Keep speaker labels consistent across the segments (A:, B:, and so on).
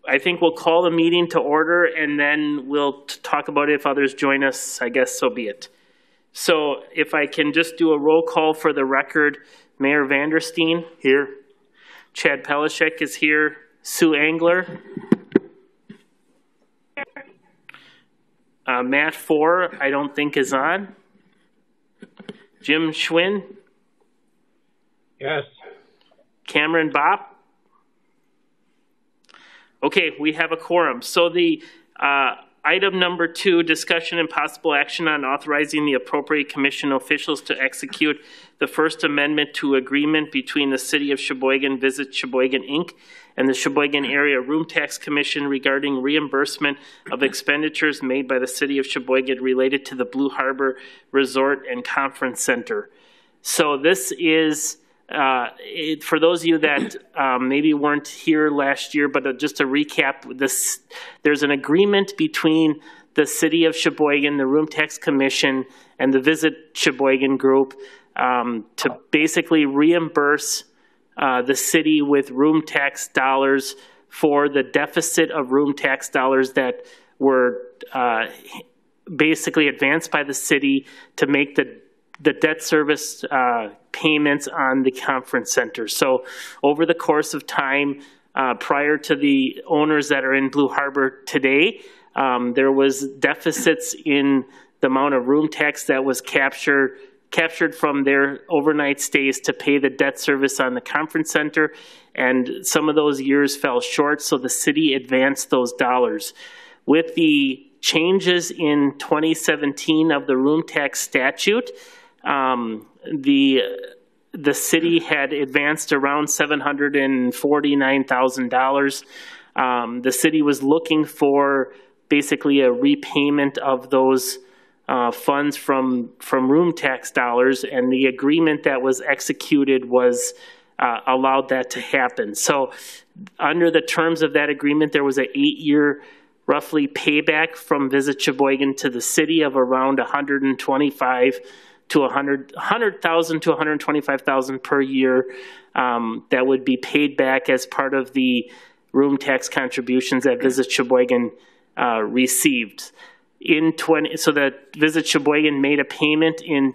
A: I think we'll call the meeting to order, and then we'll talk about it. If others join us, I guess so be it. So if I can just do a roll call for the record, Mayor Vandersteen. Here. Chad Pelishek is here. Sue Angler. Matt Four, I don't think is on. Jim Schwinn.
B: Yes.
A: Cameron Bopp. Okay, we have a quorum. So the item number 2, discussion and possible action on authorizing the appropriate commission officials to execute the First Amendment to agreement between the City of Sheboygan, Visit Sheboygan, Inc., and the Sheboygan Area Room Tax Commission regarding reimbursement of expenditures made by the City of Sheboygan related to the Blue Harbor Resort and Conference Center. So this is for those of you that maybe weren't here last year, but just to recap, there's an agreement between the City of Sheboygan, the Room Tax Commission, and the Visit Sheboygan Group to basically reimburse the city with room tax dollars for the deficit of room tax dollars that were basically advanced by the city to make the debt service payments on the conference center. So over the course of time, prior to the owners that are in Blue Harbor today, there was deficits in the amount of room tax that was captured from their overnight stays to pay the debt service on the conference center. And some of those years fell short, so the city advanced those dollars. With the changes in 2017 of the room tax statute, the city had advanced around $749,000. The city was looking for basically a repayment of those funds from room tax dollars, and the agreement that was executed was allowed that to happen. So under the terms of that agreement, there was an 8-year roughly payback from Visit Sheboygan to the city of around $125,000 to $100,000 to $125,000 per year that would be paid back as part of the room tax contributions that Visit Sheboygan received. So that Visit Sheboygan made a payment in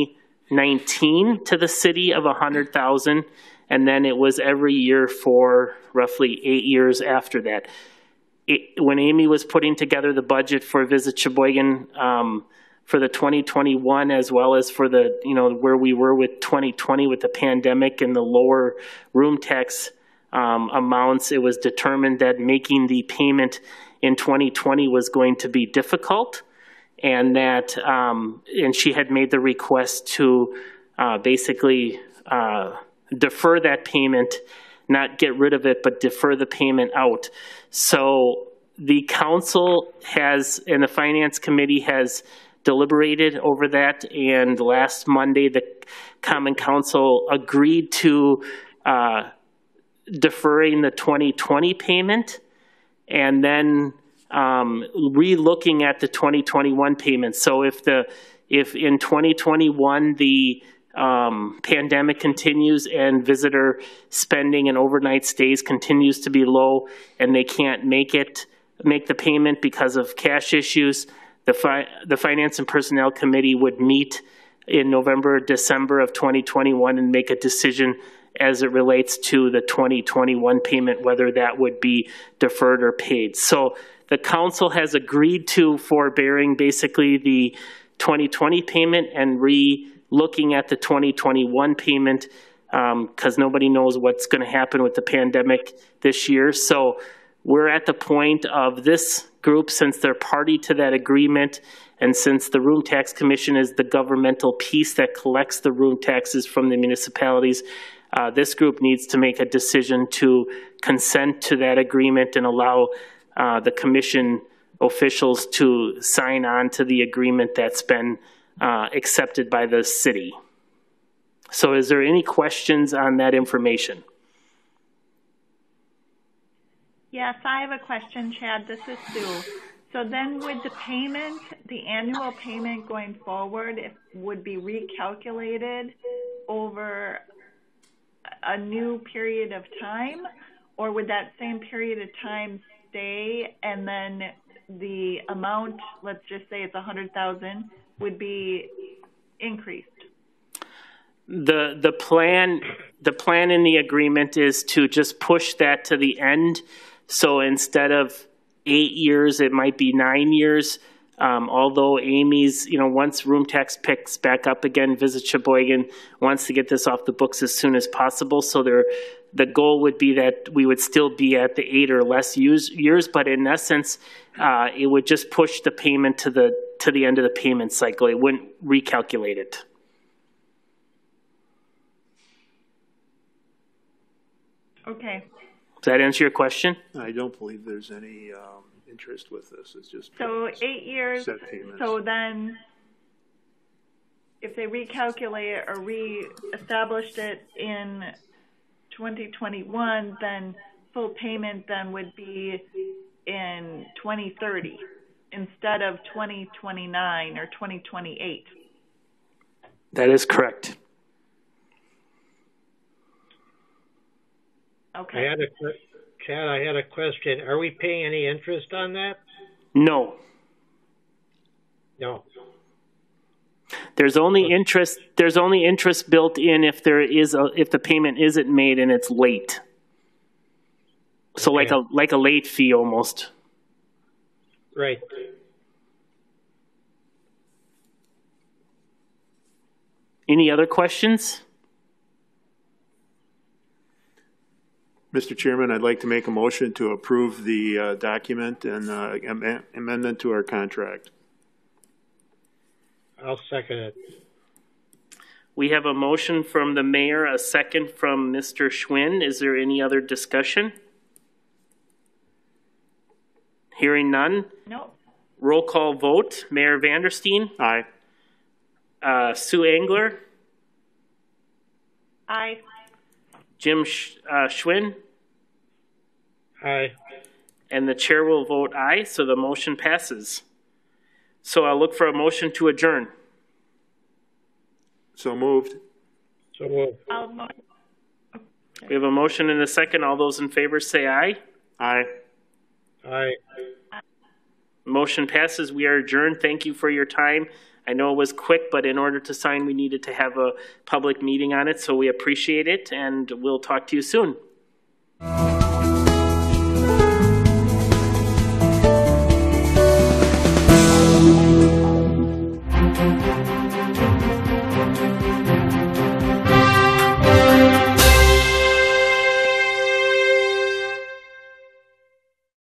A: 2019 to the city of $100,000, and then it was every year for roughly 8 years after that. When Amy was putting together the budget for Visit Sheboygan for the 2021, as well as for the, where we were with 2020 with the pandemic and the lower room tax amounts, it was determined that making the payment in 2020 was going to be difficult, and that and she had made the request to basically defer that payment, not get rid of it, but defer the payment out. So the council has, and the finance committee has deliberated over that, and last Monday the Common Council agreed to deferring the 2020 payment and then re-looking at the 2021 payments. So if in 2021 the pandemic continues and visitor spending and overnight stays continues to be low and they can't make the payment because of cash issues, the Finance and Personnel Committee would meet in November or December of 2021 and make a decision as it relates to the 2021 payment, whether that would be deferred or paid. So the council has agreed to forbearing basically the 2020 payment and re-looking at the 2021 payment because nobody knows what's going to happen with the pandemic this year. So we're at the point of this group, since they're party to that agreement, and since the Room Tax Commission is the governmental piece that collects the room taxes from the municipalities, this group needs to make a decision to consent to that agreement and allow the commission officials to sign on to the agreement that's been accepted by the city. So is there any questions on that information?
C: Yes, I have a question, Chad. This is Sue. So then would the payment, the annual payment going forward, would be recalculated over a new period of time, or would that same period of time stay, and then the amount, let's just say it's 100,000, would be increased?
A: The plan in the agreement is to just push that to the end. So instead of 8 years, it might be 9 years. Although Amy's, once room tax picks back up again, Visit Sheboygan wants to get this off the books as soon as possible. So the goal would be that we would still be at the 8 or less years, but in essence, it would just push the payment to the end of the payment cycle. It wouldn't recalculate it.
C: Okay.
A: Does that answer your question?
D: I don't believe there's any interest with this. It's just
C: So 8 years,
D: set payments.
C: so then if they recalculate it or re-established it in 2021, then full payment then would be in 2030 instead of 2029 or 2028.
A: That is correct.
C: Okay.
B: Chad, I had a question. Are we paying any interest on that?
A: No.
B: No.
A: There's only interest built in if if the payment isn't made and it's late. So
B: Okay.
A: like a late fee almost.
B: Right.
A: Any other questions?
D: Mr. Chairman, I'd like to make a motion to approve the document and amendment to our contract.
B: I'll second it.
A: We have a motion from the mayor, a second from Mr. Schwinn. Is there any other discussion? Hearing none.
C: No.
A: Roll call vote. Mayor Vandersteen.
D: Aye.
A: Sue Engler.
C: Aye.
A: Jim Schwinn.
B: Aye.
A: And the chair will vote aye, so the motion passes. So I'll look for a motion to adjourn.
D: So moved.
B: So moved.
A: We have a motion and a second. All those in favor say aye.
D: Aye.
B: Aye.
A: Motion passes. We are adjourned. Thank you for your time. I know it was quick, but in order to sign, we needed to have a public meeting on it, so we appreciate it, and we'll talk to you soon.